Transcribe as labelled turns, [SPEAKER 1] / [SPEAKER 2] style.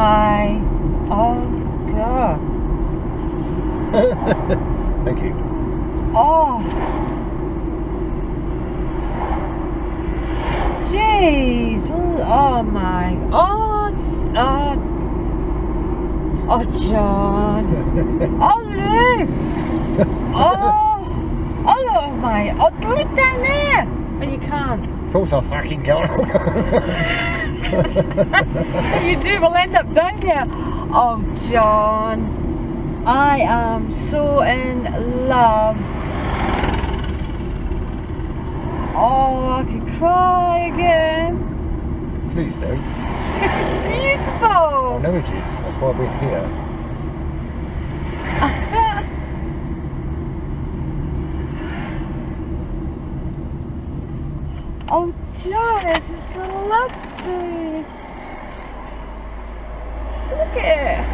[SPEAKER 1] my, oh God.
[SPEAKER 2] Thank you.
[SPEAKER 1] Oh. Jeez. Oh my, oh, oh John. Oh Luke. Oh, oh my, oh look down there. Oh, you can't.
[SPEAKER 2] Of course I fucking go.
[SPEAKER 1] You do, we'll end up down here. Oh John, I am so in love. Oh, I could cry again.
[SPEAKER 2] Please don't.
[SPEAKER 1] It's beautiful.
[SPEAKER 2] I know it is, that's why we're here.
[SPEAKER 1] Oh John, this is so lovely. Look at it.